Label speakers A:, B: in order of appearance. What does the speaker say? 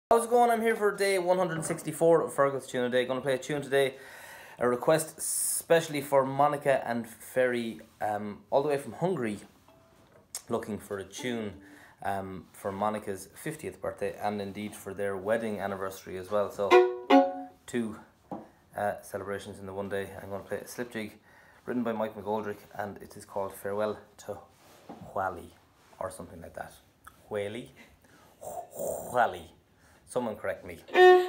A: How's it going? I'm here for day 164 of Fergal's Tune a Day. Going to play a tune today, a request especially for Monica and Feri, all the way from Hungary, looking for a tune for Monica's 50th birthday and indeed for their wedding anniversary as well. So, two celebrations in the one day. I'm going to play a slip jig written by Mike McGoldrick, and it is called Farewell to Whalley, or something like that. Whalley? Whalley. Someone correct me.